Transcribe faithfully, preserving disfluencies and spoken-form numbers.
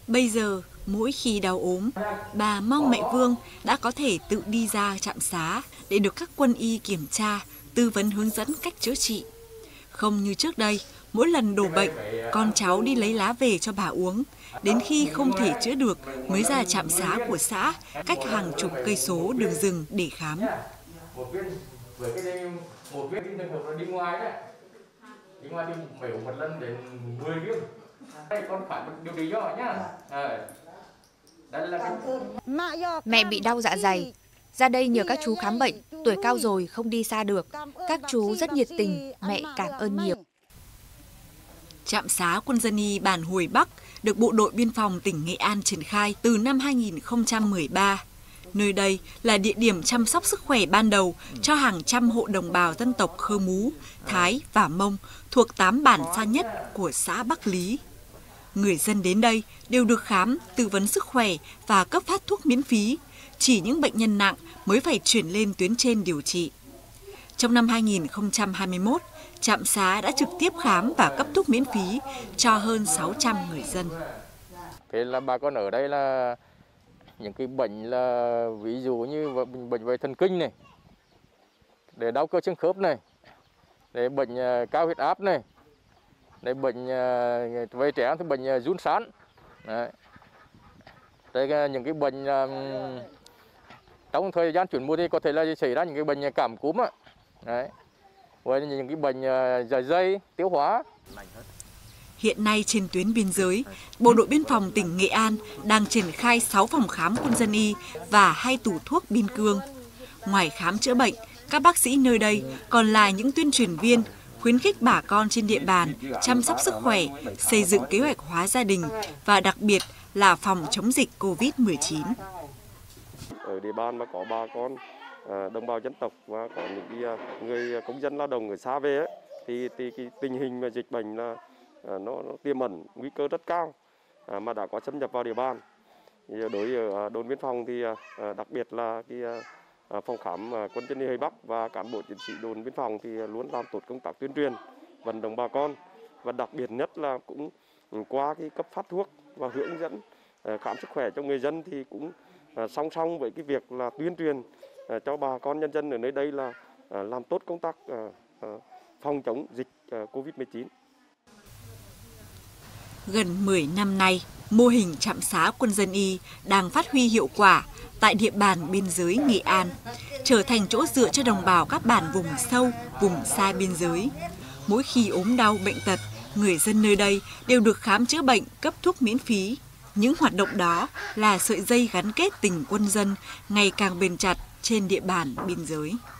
Bây giờ, mỗi khi đau ốm, bà mong mẹ Vương đã có thể tự đi ra trạm xá để được các quân y kiểm tra, tư vấn hướng dẫn cách chữa trị. Không như trước đây, mỗi lần đổ bệnh, con cháu đi lấy lá về cho bà uống. Đến khi không thể chữa được mới ra trạm xá của xã, cách hàng chục cây số đường rừng để khám. Một viên với cái đây một viên trường hợp là đi ngoài đấy, đi ngoài đi mèo một lần đến mười viên. Đây con phải điều trị cho nhá. À, đây là cái... Mẹ bị đau dạ dày, ra đây nhờ các chú khám bệnh, tuổi cao rồi không đi xa được. Các chú rất nhiệt tình, mẹ cảm ơn nhiều. Trạm xá quân dân y bản Hồi Bắc được Bộ đội Biên phòng tỉnh Nghệ An triển khai từ năm hai nghìn không trăm mười ba. Nơi đây là địa điểm chăm sóc sức khỏe ban đầu cho hàng trăm hộ đồng bào dân tộc Khơ Mú, Thái và Mông thuộc tám bản xa nhất của xã Bắc Lý. Người dân đến đây đều được khám, tư vấn sức khỏe và cấp phát thuốc miễn phí. Chỉ những bệnh nhân nặng mới phải chuyển lên tuyến trên điều trị. Trong năm hai nghìn không trăm hai mươi mốt, trạm xá đã trực tiếp khám và cấp thuốc miễn phí cho hơn sáu trăm người dân. Thế là bà con ở đây là những cái bệnh là ví dụ như bệnh về thần kinh này, để đau cơ xương khớp này, để bệnh cao huyết áp này, để bệnh về trẻ thì bệnh run sán. Đấy. Đây những cái bệnh trong thời gian chuyển mùa thì có thể là xảy ra những cái bệnh cảm cúm ạ. Đấy. Với những cái bệnh dạ dày, tiêu hóa. Hiện nay trên tuyến biên giới, Bộ đội Biên phòng tỉnh Nghệ An đang triển khai sáu phòng khám quân dân y và hai tủ thuốc biên cương. Ngoài khám chữa bệnh, các bác sĩ nơi đây còn là những tuyên truyền viên, khuyến khích bà con trên địa bàn chăm sóc sức khỏe, xây dựng kế hoạch hóa gia đình và đặc biệt là phòng chống dịch Covid mười chín. Ở địa bàn mà có bà con đồng bào dân tộc và có những người công dân lao động ở xa về ấy, thì, thì cái tình hình mà dịch bệnh là nó, nó tiềm ẩn nguy cơ rất cao mà đã có xâm nhập vào địa bàn. Thì đối với đồn biên phòng thì đặc biệt là cái phòng khám quân dân y Hồi Bắc và cán bộ chiến sĩ đồn biên phòng thì luôn làm tốt công tác tuyên truyền vận động bà con, và đặc biệt nhất là cũng qua cái cấp phát thuốc và hướng dẫn khám sức khỏe cho người dân thì cũng song song với cái việc là tuyên truyền cho bà con nhân dân ở nơi đây là làm tốt công tác phòng chống dịch Covid mười chín. Gần mười năm nay, mô hình trạm xá quân dân y đang phát huy hiệu quả tại địa bàn biên giới Nghệ An, trở thành chỗ dựa cho đồng bào các bản vùng sâu, vùng xa biên giới. Mỗi khi ốm đau bệnh tật, người dân nơi đây đều được khám chữa bệnh, cấp thuốc miễn phí. Những hoạt động đó là sợi dây gắn kết tình quân dân ngày càng bền chặt trên địa bàn biên giới.